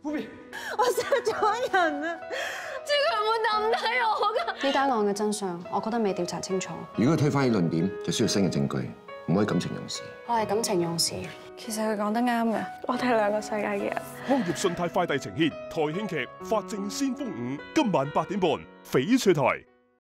我殺咗人啊！朱強會抌低我㗎。 呢單案嘅真相，我覺得未調查清楚。 如果佢推翻呢論點，就需要新嘅證據，唔可以感情用事。 我係感情用事。 其實佢講得啱嘅，我哋係兩個世界嘅人。 汪業信貸快遞呈獻台慶劇《法證先鋒5》，今晚8點半，翡翠台。